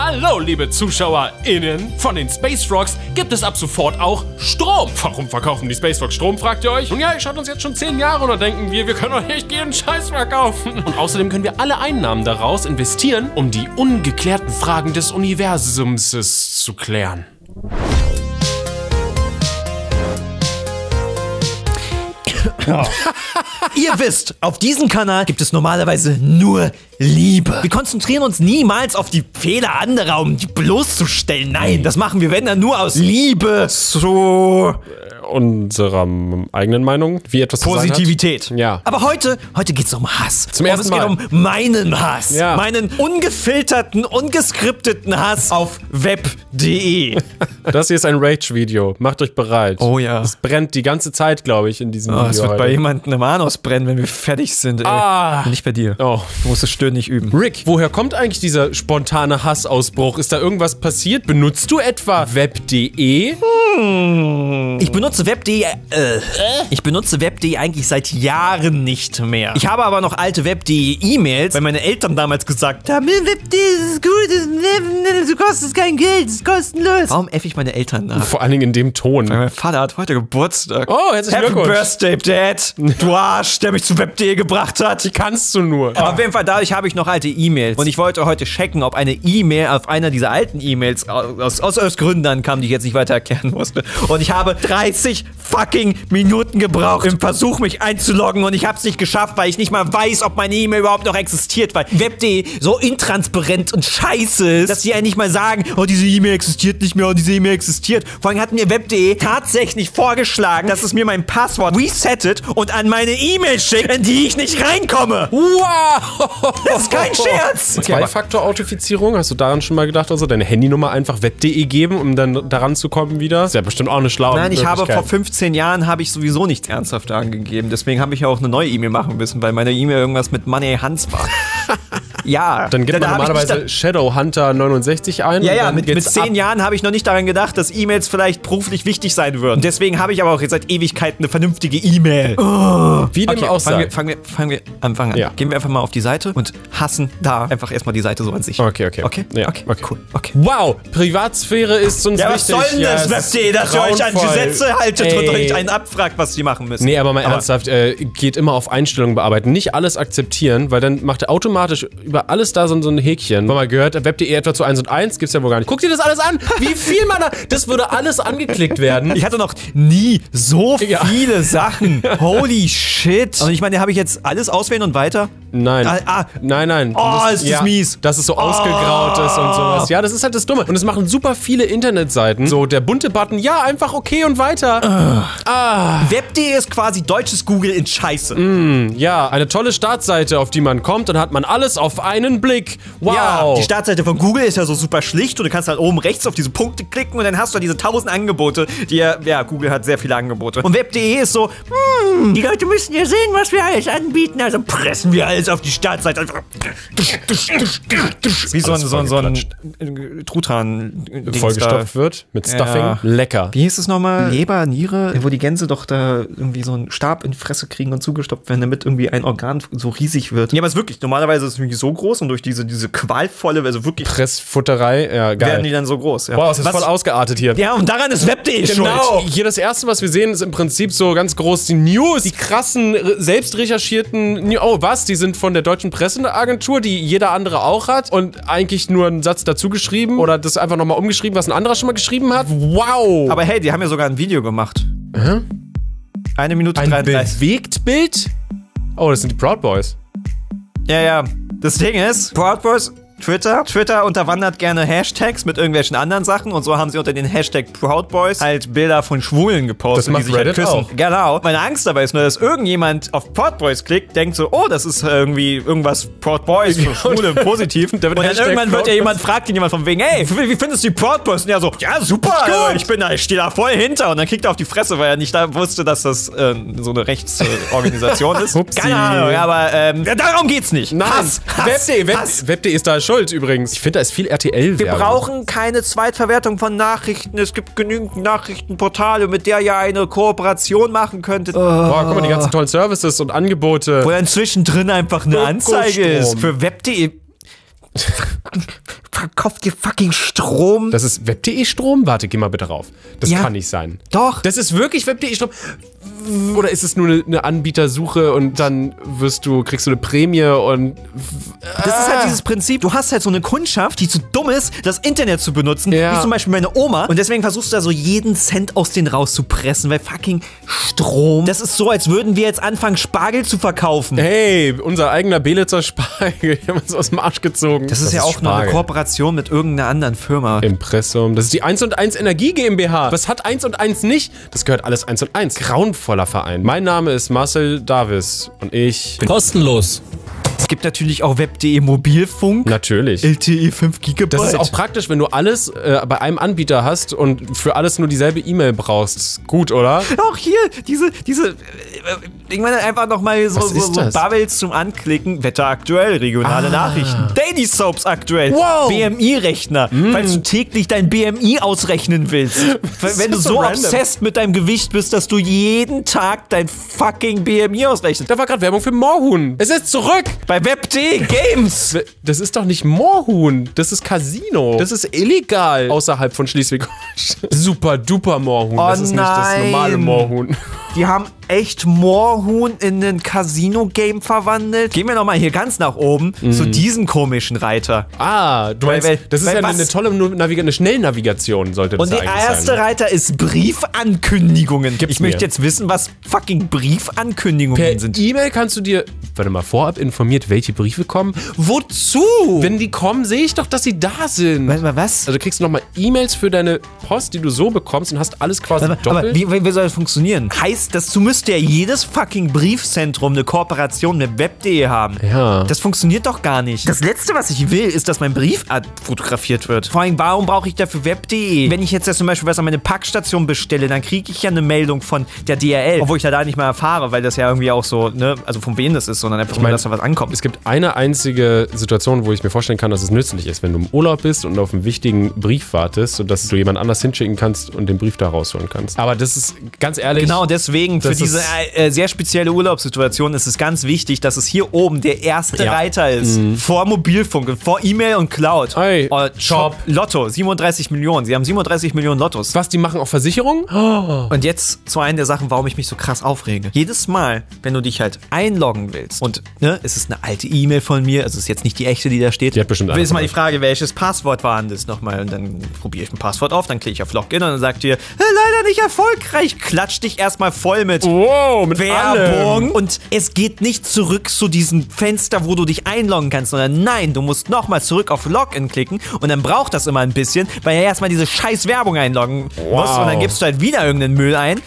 Hallo, liebe ZuschauerInnen! Von den Space Frogs gibt es ab sofort auch Strom. Warum verkaufen die Space Frogs Strom, fragt ihr euch? Nun ja, ihr schaut uns jetzt schon 10 Jahre und da denken wir können euch echt jeden Scheiß verkaufen. Und außerdem können wir alle Einnahmen daraus investieren, um die ungeklärten Fragen des Universums zu klären. Oh. Ihr wisst, auf diesem Kanal gibt es normalerweise nur Liebe. Wir konzentrieren uns niemals auf die Fehler anderer, um die bloßzustellen. Nein, das machen wir, wenn dann nur aus Liebe zu unserer eigenen Meinung, wie etwas Positivität. Zu sein hat. Ja. Aber heute geht's um Hass. Zum ersten Mal. Es geht um meinen Hass. Ja. Meinen ungefilterten, ungeskripteten Hass auf web.de. Das hier ist ein Rage-Video. Macht euch bereit. Oh ja. Es brennt die ganze Zeit, glaube ich, in diesem Video. Es wird heute. bei jemandem im Anus brennen, wenn wir fertig sind. Ey. Nicht bei dir. Oh. Du musst das Stöhnen nicht üben. Rick, woher kommt eigentlich dieser spontane Hassausbruch? Ist da irgendwas passiert? Benutzt du etwa web.de? Ich benutze web.de eigentlich seit Jahren nicht mehr. Ich habe aber noch alte web.de E-Mails, weil meine Eltern damals gesagt haben, web.de ist gut, du kostest kein Geld, es ist kostenlos. Warum effe ich meine Eltern nach? Vor allen Dingen in dem Ton. Weil mein Vater hat heute Geburtstag. Oh, herzlichen Glückwunsch. Happy Birthday, Dad. Du Arsch, der mich zu web.de gebracht hat. Wie kannst du nur? Aber auf jeden Fall, dadurch habe ich noch alte E-Mails. Und ich wollte heute checken, ob eine E-Mail auf einer dieser alten E-Mails aus Gründen ankam, die ich jetzt nicht weiter erklären musste. Und ich habe 30 fucking Minuten gebraucht im Versuch, mich einzuloggen. Und ich habe es nicht geschafft, weil ich nicht mal weiß, ob meine E-Mail überhaupt noch existiert. Weil web.de so intransparent und scheiße ist, dass sie eigentlich mal sagen, oh, diese E-Mail existiert nicht mehr und diese E-Mail existiert. Vor allem hat mir web.de tatsächlich vorgeschlagen, dass es mir mein Passwort resettet und an meine E-Mail schickt, in die ich nicht reinkomme. Wow! Das ist kein Scherz. Zwei-Faktor-Authentifizierung, hast du daran schon mal gedacht? Also deine Handynummer einfach web.de geben, um dann daran zu kommen wieder? Das ist ja bestimmt auch eine schlaue Nein, ich habe Möglichkeit. vor 15 Jahren habe ich sowieso nichts ernsthaft angegeben. Deswegen habe ich ja auch eine neue E-Mail machen müssen, weil meine E-Mail irgendwas mit Money Hans war. Ja. Dann gibt man normalerweise Shadowhunter 69 ein. Ja, mit 10 Jahren habe ich noch nicht daran gedacht, dass E-Mails vielleicht beruflich wichtig sein würden. Deswegen habe ich aber auch jetzt seit Ewigkeiten eine vernünftige E-Mail. Wie dem auch sei. Fangen wir Anfang an. Ja. Gehen wir einfach mal auf die Seite und hassen da einfach erstmal die Seite so an sich. Okay. Okay? Ja, okay, cool. Okay. Wow, Privatsphäre ist uns wichtig. Was soll denn das, web.de, dass ihr euch an Gesetze haltet und euch einen abfragt, was die machen müssen? Nee, aber mal ernsthaft, geht immer auf Einstellungen bearbeiten. Nicht alles akzeptieren, weil dann macht er automatisch über alles da so ein Häkchen. Haben wir mal gehört, web.de etwa zu 1 und 1 gibt's ja wohl gar nicht. Guck dir das alles an, wie viel man da... Das würde alles angeklickt werden. Ich hatte noch nie so viele Sachen. Holy shit. Und ich meine, habe ich jetzt alles auswählen und weiter? Nein. Nein. Oh, ist das mies. Dass es so ausgegraut ist und sowas. Ja, das ist halt das Dumme. Und es machen super viele Internetseiten. So, der bunte Button, ja, einfach okay und weiter. Web.de ist quasi deutsches Google in Scheiße. Ja, eine tolle Startseite, auf die man kommt, dann hat man alles auf einen Blick. Wow. Ja, die Startseite von Google ist ja so super schlicht und du kannst halt oben rechts auf diese Punkte klicken und dann hast du diese 1000 Angebote, die ja, Google hat sehr viele Angebote. Und web.de ist so, die Leute müssen ja sehen, was wir alles anbieten, also pressen wir alles auf die Startseite. Wie so ein Truthahn vollgestopft wird mit Stuffing. Lecker. Wie hieß es nochmal? Leber, Niere, wo die Gänse doch da irgendwie so einen Stab in die Fresse kriegen und zugestopft werden, damit irgendwie ein Organ so riesig wird. Ja, aber es ist wirklich, normalerweise ist es wirklich so groß und durch diese qualvolle, also wirklich Pressfutterei, ja, geil. werden die dann so groß. Ja. Wow, es ist voll ausgeartet hier. Ja, und daran ist web.de schuld. Genau. Hier das erste, was wir sehen, ist im Prinzip so ganz groß die News, die krassen, selbst recherchierten die sind von der deutschen Presseagentur, die jeder andere auch hat und eigentlich nur einen Satz dazu geschrieben oder das einfach nochmal umgeschrieben, was ein anderer schon mal geschrieben hat. Wow. Aber hey, die haben ja sogar ein Video gemacht. 1 Minute 33. Ein Bewegtbild? Oh, das sind die Proud Boys. Ja. Das Ding ist, Proud Boys, Twitter unterwandert gerne Hashtags mit irgendwelchen anderen Sachen und so haben sie unter den Hashtag Proud Boys halt Bilder von Schwulen gepostet, das macht die sich Reddit halt küssen. auch. Genau. Meine Angst dabei ist nur, dass irgendjemand auf Proud Boys klickt, denkt so, oh, das ist irgendwie irgendwas Proud Boys für Schwule positiv. Und dann irgendwann wird ja jemand, fragt ihn jemand von wegen, hey, wie findest du die Proud Boys? Und ja so, ja, super, ich stehe da voll hinter. Und dann kriegt er auf die Fresse, weil er nicht da wusste, dass das so eine Rechtsorganisation ist. Keine Ahnung, aber darum geht's nicht. Nein, Hass. Web.de ist da schuld übrigens. Ich finde, da ist viel RTL-Werbung. Wir brauchen keine Zweitverwertung von Nachrichten. Es gibt genügend Nachrichtenportale, mit der ihr eine Kooperation machen könntet. Boah, guck mal, die ganzen tollen Services und Angebote. Wo dann zwischendrin einfach eine Anzeige ist. Für web.de. verkauft dir fucking Strom. Das ist Web.de Strom? Warte, geh mal bitte rauf. Das kann nicht sein. Doch. Das ist wirklich Web.de Strom? Oder ist es nur eine Anbietersuche und dann kriegst du eine Prämie und... Das ist halt dieses Prinzip, du hast halt so eine Kundschaft, die zu dumm ist, das Internet zu benutzen, wie zum Beispiel meine Oma. Und deswegen versuchst du da so jeden Cent aus denen rauszupressen, weil fucking Strom, das ist so, als würden wir jetzt anfangen, Spargel zu verkaufen. Hey, unser eigener Belitzer Spargel, die haben uns aus dem Arsch gezogen. Das ist ja auch nur eine Kooperation mit irgendeiner anderen Firma. Impressum, das ist die 1&1 Energie GmbH. Was hat 1&1 nicht? Das gehört alles 1&1. Grauenvoller Verein. Mein Name ist Marcel Davis und ich bin kostenlos. Es gibt natürlich auch Web.de Mobilfunk. Natürlich. LTE 5 GB. Das ist auch praktisch, wenn du alles bei einem Anbieter hast und für alles nur dieselbe E-Mail brauchst. Gut, oder? Auch hier, ich meine einfach nochmal so Bubbles zum Anklicken. Wetter aktuell, regionale Nachrichten. Daily Soaps aktuell. Wow. BMI-Rechner. Falls du täglich dein BMI ausrechnen willst. Wenn du so obsessed mit deinem Gewicht bist, dass du jeden Tag dein fucking BMI ausrechnest. Da war gerade Werbung für Moorhuhn. Es ist zurück. Bei Web.de Games. Das ist doch nicht Moorhuhn. Das ist Casino. Das ist illegal. Außerhalb von Schleswig-Holstein. Super duper Moorhuhn. Das ist nicht das normale Moorhuhn. Die haben echt Moorhuhn in ein Casino-Game verwandelt. Gehen wir nochmal hier ganz nach oben zu diesem komischen Reiter. Ah, du meinst, das ist ja eine tolle eine Schnellnavigation, sollte das eigentlich sein. Und der erste Reiter ist Briefankündigungen. Ich möchte jetzt wissen, was fucking Briefankündigungen sind. Per E-Mail kannst du dir, warte mal, vorab informiert, welche Briefe kommen. Wozu? Wenn die kommen, sehe ich doch, dass sie da sind. Warte mal, was? Also du kriegst nochmal E-Mails für deine Post, die du so bekommst und hast alles quasi doppelt. Aber wie soll das funktionieren? Heißt, dazu müsste ja jedes fucking Briefzentrum eine Kooperation mit Web.de haben. Ja. Das funktioniert doch gar nicht. Das Letzte, was ich will, ist, dass mein Brief fotografiert wird. Vor allem, warum brauche ich dafür Web.de? Wenn ich jetzt zum Beispiel was an meine Packstation bestelle, dann kriege ich ja eine Meldung von der DHL. Obwohl ich da nicht mal erfahre, weil das ja irgendwie auch so, ne, also von wem das ist, sondern einfach nur, dass da was ankommt. Es gibt eine einzige Situation, wo ich mir vorstellen kann, dass es nützlich ist, wenn du im Urlaub bist und auf einen wichtigen Brief wartest, sodass du jemand anders hinschicken kannst und den Brief da rausholen kannst. Aber das ist ganz ehrlich... Genau, deswegen für diese sehr spezielle Urlaubssituation ist es ganz wichtig, dass es hier oben der erste Reiter ist. Vor Mobilfunk, vor E-Mail und Cloud. Hey, Shop. Lotto, 37 Millionen. Sie haben 37 Millionen Lottos. Was, die machen auch Versicherungen? Oh. Und jetzt zu einer der Sachen, warum ich mich so krass aufrege. Jedes Mal, wenn du dich halt einloggen willst und, ne, es ist eine alte E-Mail von mir, also es ist jetzt nicht die echte, die da steht. Die hat bestimmt ist mal die Frage, welches Passwort war denn das nochmal? Und dann probiere ich ein Passwort auf, dann klicke ich auf Login und dann sagt ihr, leider nicht erfolgreich. Klatsch dich erstmal voll mit mit Werbung. allem. Und es geht nicht zurück zu diesem Fenster, wo du dich einloggen kannst, sondern nein, du musst nochmal zurück auf Login klicken und dann braucht das immer ein bisschen, weil er erstmal diese scheiß Werbung einloggen muss und dann gibst du halt wieder irgendeinen Müll ein.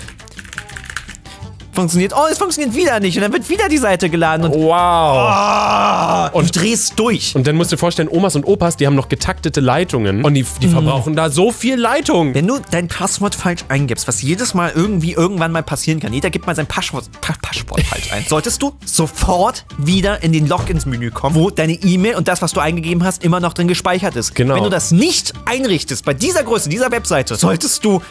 Funktioniert. Oh, es funktioniert wieder nicht. Und dann wird wieder die Seite geladen. Und und du drehst durch. Und dann musst du dir vorstellen, Omas und Opas, die haben noch getaktete Leitungen. Und die verbrauchen da so viel Leitung. Wenn du dein Passwort falsch eingibst, was jedes Mal irgendwann mal passieren kann, jeder gibt mal sein Passwort falsch ein, solltest du sofort wieder in den Logins-Menü kommen, wo deine E-Mail und das, was du eingegeben hast, immer noch drin gespeichert ist. Genau. Wenn du das nicht einrichtest, bei dieser Größe, dieser Webseite, solltest du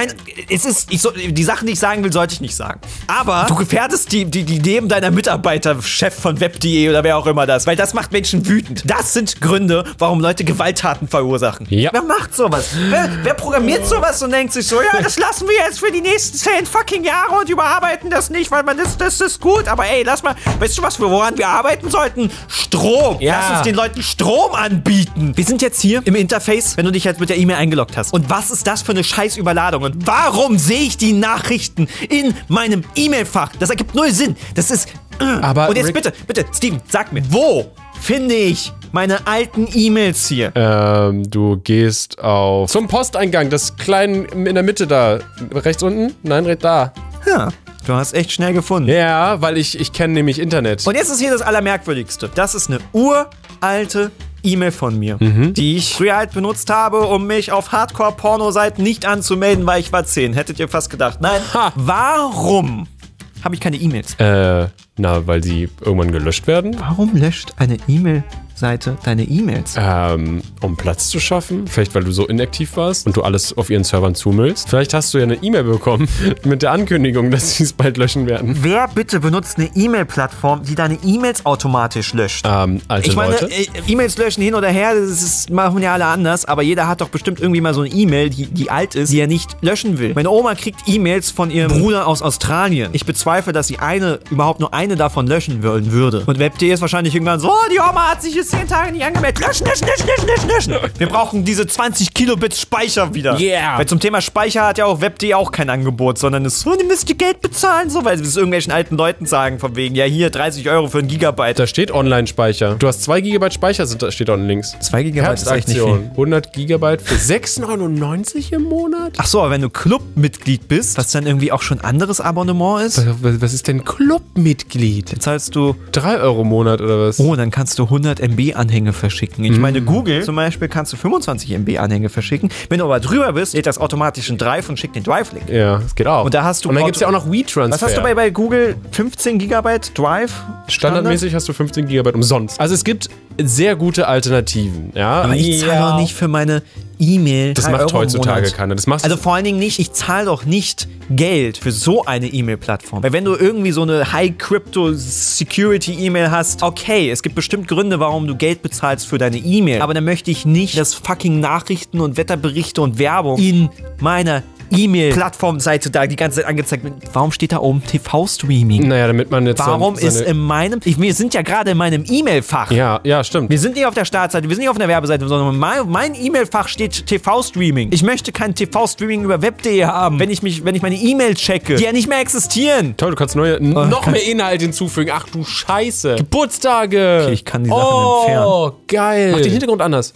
die Sachen, die ich sagen will, sollte ich nicht sagen. Aber du gefährdest die Leben deiner Mitarbeiter, Chef von Web.de oder wer auch immer das, weil das macht Menschen wütend. Das sind Gründe, warum Leute Gewalttaten verursachen. Ja. Wer macht sowas? Wer programmiert sowas und denkt sich so, ja, das lassen wir jetzt für die nächsten 10 fucking Jahre und überarbeiten das nicht, weil das ist gut. Aber ey, lass mal, weißt du was, woran wir arbeiten sollten? Strom. Ja. Lass uns den Leuten Strom anbieten. Wir sind jetzt hier im Interface, wenn du dich jetzt mit der E-Mail eingeloggt hast. Und was ist das für eine scheiß Überladung? Und warum sehe ich die Nachrichten in meinem E-Mail-Fach? Das ergibt null Sinn. Das ist... Aber und jetzt bitte, Steven, sag mir, wo finde ich meine alten E-Mails hier? Du gehst zum Posteingang, das kleine in der Mitte da. Rechts unten? Nein, da. Ja, du hast echt schnell gefunden. Ja, weil ich kenne nämlich Internet. Und jetzt ist hier das Allermerkwürdigste. Das ist eine uralte E-Mail von mir, die ich früher halt benutzt habe, um mich auf Hardcore-Porno-Seiten nicht anzumelden, weil ich war 10. Hättet ihr fast gedacht. Nein, warum habe ich keine E-Mails? Weil sie irgendwann gelöscht werden? Warum löscht eine E-Mail Webseite deine E-Mails? Um Platz zu schaffen. Vielleicht, weil du so inaktiv warst und du alles auf ihren Servern zumüllst. Vielleicht hast du ja eine E-Mail bekommen mit der Ankündigung, dass sie es bald löschen werden. Wer bitte benutzt eine E-Mail-Plattform, die deine E-Mails automatisch löscht? Alte Ich meine, Leute. E-Mails löschen hin oder her, machen ja alle anders, aber jeder hat doch bestimmt irgendwie mal so eine E-Mail, die alt ist, die er nicht löschen will. Meine Oma kriegt E-Mails von ihrem Bruder aus Australien. Ich bezweifle, dass sie überhaupt nur eine davon löschen wollen würde. Und Web.de ist wahrscheinlich irgendwann so, die Oma hat sich jetzt 10 Tage nicht angemeldet. Löschen. Wir brauchen diese 20 Kilobit Speicher wieder. Yeah. Weil zum Thema Speicher hat ja auch Web.de auch kein Angebot, sondern es ist so, ihr müsst ihr Geld bezahlen, so, weil sie es irgendwelchen alten Leuten sagen, von wegen, ja hier, 30 Euro für ein Gigabyte. Da steht Online-Speicher. Du hast 2 GB Speicher, steht da unten links. 2 Gigabyte ist echt nicht viel. 100 GB für 6,99 im Monat? Ach so, aber wenn du Clubmitglied bist, was dann irgendwie auch schon anderes Abonnement ist, Was ist denn Clubmitglied? dann zahlst du, 3 Euro im Monat oder was? oh, dann kannst du 100 MB Anhänge verschicken. Ich meine, Google zum Beispiel kannst du 25 MB Anhänge verschicken. Wenn du aber drüber bist, lädt das automatisch einen Drive und schickt den Drive-Link. Ja, das geht auch. Und da hast du Und dann gibt es ja auch noch WeTransfer. Was hast du bei Google? 15 Gigabyte Drive? Standardmäßig hast du 15 GB umsonst. Also es gibt sehr gute Alternativen, ja. Aber ich zahle doch nicht für meine E-Mail. Das 3 macht Euro im heutzutage Monat. keiner. Das machst Also vor allen Dingen nicht, ich zahle doch nicht Geld für so eine E-Mail-Plattform. Weil wenn du irgendwie so eine High-Crypto-Security-E-Mail hast, okay, es gibt bestimmt Gründe, warum du Geld bezahlst für deine E-Mail. Aber dann möchte ich nicht, dass fucking Nachrichten und Wetterberichte und Werbung in meiner E-Mail-Plattformseite da die ganze Zeit angezeigt wird. Warum steht da oben TV-Streaming? Naja, damit man jetzt Warum ist in meinem... Wir sind ja gerade in meinem E-Mail-Fach. Ja, stimmt. Wir sind nicht auf der Startseite, wir sind nicht auf der Werbeseite, sondern mein E-Mail-Fach steht TV-Streaming. Ich möchte kein TV-Streaming über Web.de haben, wenn ich meine E-Mail checke, die ja nicht mehr existieren. Toll, du kannst noch mehr Inhalt hinzufügen. Ach du Scheiße. Geburtstage. Okay, ich kann die Sachen entfernen. Oh, geil. Mach den Hintergrund anders.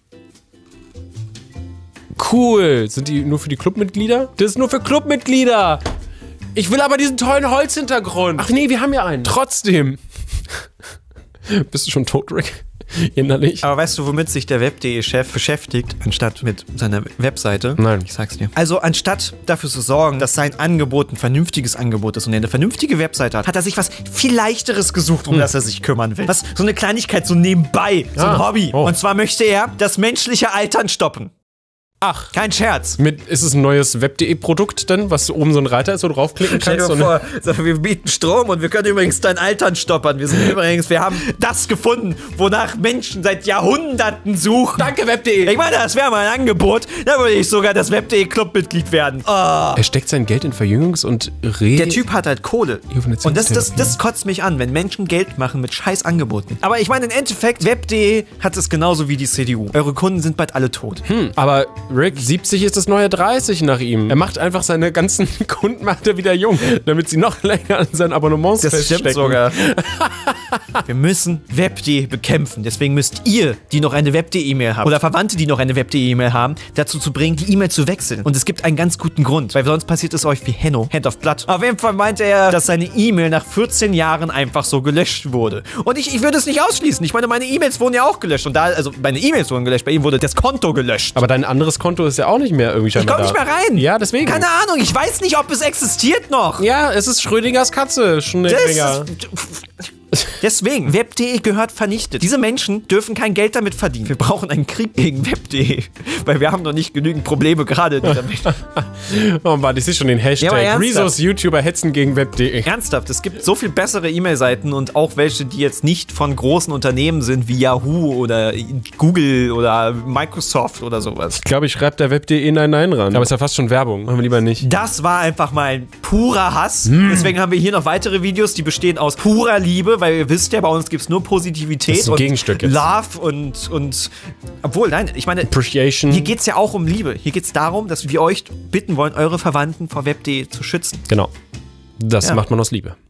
Cool. Sind die nur für die Clubmitglieder? Das ist nur für Clubmitglieder. Ich will aber diesen tollen Holzhintergrund. Ach nee, wir haben ja einen. Trotzdem. Bist du schon tot, Rick? Innerlich. Aber weißt du, womit sich der Web.de-Chef beschäftigt, anstatt mit seiner Webseite? Nein. Ich sag's dir. Also anstatt dafür zu sorgen, dass sein Angebot ein vernünftiges Angebot ist und er eine vernünftige Webseite hat, hat er sich was viel Leichteres gesucht, um das er sich kümmern will. Was, so eine Kleinigkeit, so nebenbei, so ein Hobby. Oh. Und zwar möchte er das menschliche Altern stoppen. Ach. Kein Scherz. Ist es ein neues Web.de-Produkt denn, was oben so ein Reiter ist, wo du draufklicken Stell kannst? dir vor, wir bieten Strom und wir können übrigens dein Altern stoppern. Wir haben das gefunden, wonach Menschen seit Jahrhunderten suchen. Danke, Web.de. Ich meine, das wäre mal ein Angebot. Da würde ich sogar das Web.de-Clubmitglied werden. Oh. Er steckt sein Geld in Verjüngungs- und Der Typ hat halt Kohle. Und das das kotzt mich an, wenn Menschen Geld machen mit scheiß Angeboten. Aber ich meine, im Endeffekt, Web.de hat es genauso wie die CDU. Eure Kunden sind bald alle tot. Aber Rick, 70 ist das neue 30 nach ihm. Er macht einfach seine ganzen Kunden macht er wieder jung, damit sie noch länger an seinen Abonnements feststecken. Das stimmt sogar. Wir müssen Web.de bekämpfen. Deswegen müsst ihr, die noch eine Web.de-E-Mail haben, oder Verwandte, die noch eine Web.de-E-Mail haben, dazu zu bringen, die E-Mail zu wechseln. Und es gibt einen ganz guten Grund, weil sonst passiert es euch wie Hand of Blood. Auf jeden Fall meinte er, dass seine E-Mail nach 14 Jahren einfach so gelöscht wurde. Und ich würde es nicht ausschließen. Ich meine E-Mails wurden ja auch gelöscht. Und also meine E-Mails wurden gelöscht, bei ihm wurde das Konto gelöscht. Aber dein anderes Konto ist ja auch nicht mehr irgendwie scheinbar Ich komme nicht mehr rein. Ja, deswegen. Keine Ahnung, ich weiß nicht, ob es existiert noch. Ja, es ist Schrödingers Katze. Deswegen, Web.de gehört vernichtet. Diese Menschen dürfen kein Geld damit verdienen. Wir brauchen einen Krieg gegen Web.de, weil wir haben noch nicht genügend Probleme gerade in dieser Welt. Oh Mann, ich sehe schon den Hashtag. Ja, Rezos YouTuber hetzen gegen Web.de. Ernsthaft, es gibt so viel bessere E-Mail-Seiten und auch welche, die jetzt nicht von großen Unternehmen sind, wie Yahoo oder Google oder Microsoft oder sowas. Ich glaube, ich schreibe der Web.de Nein ran. Aber es ist ja fast schon Werbung. Machen wir lieber nicht. Das war einfach mal ein purer Hass. Deswegen haben wir hier noch weitere Videos, die bestehen aus purer Liebe, weil ihr wisst ja, bei uns gibt es nur Positivität das ist ein und Gegenstück jetzt. Love und obwohl, nein, ich meine, Appreciation. Hier geht es ja auch um Liebe. Hier geht es darum, dass wir euch bitten wollen, eure Verwandten vor Web.de zu schützen. Genau. Das macht man aus Liebe.